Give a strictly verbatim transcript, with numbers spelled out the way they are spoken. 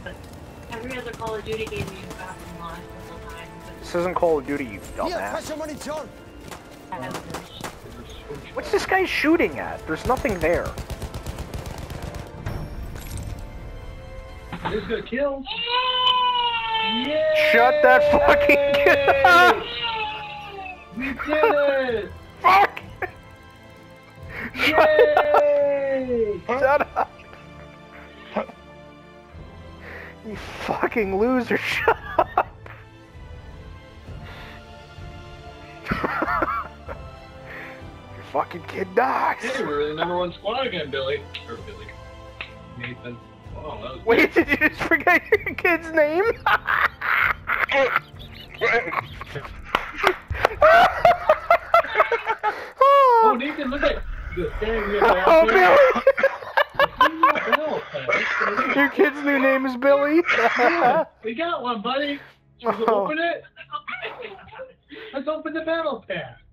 but every other Call of Duty game you've gotten lost the whole time. This isn't Call of Duty, you Here, dumbass. pressure money, John. What's this guy shooting at? There's nothing there. He's gonna kill. Yay! Shut that fucking kid up! We did it! Fuck! Yay! Shut up! You fucking loser, shut up! Your fucking kid dies! Hey, we're in the number one squad again, Billy. Or Billy. Nathan. Oh, that was Wait, did you just forget your kid's name? Oh, Nathan, look at the thing. Oh, Billy! Billy! Your kid's new name is Billy? Yeah, we got one, buddy. Should we Oh. open it? Let's open the battle pass.